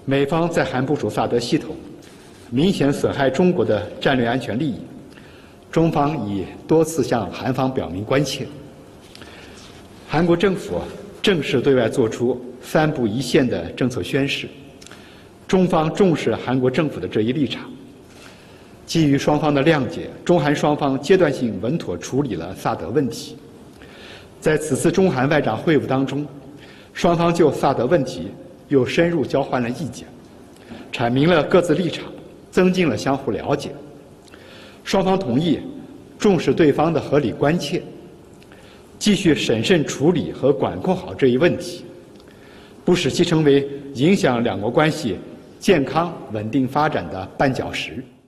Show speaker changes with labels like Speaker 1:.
Speaker 1: 美方在韩部署萨德系统，明显损害中国的战略安全利益，中方已多次向韩方表明关切。韩国政府正式对外作出3步1线的政策宣示，中方重视韩国政府的这一立场。基于双方的谅解，中韩双方阶段性稳妥处理了萨德问题。在此次中韩外长会晤当中，双方就萨德问题又深入交换了意见，阐明了各自立场，增进了相互了解。双方同意重视对方的合理关切，继续审慎处理和管控好这一问题，不使其成为影响两国关系健康稳定发展的绊脚石。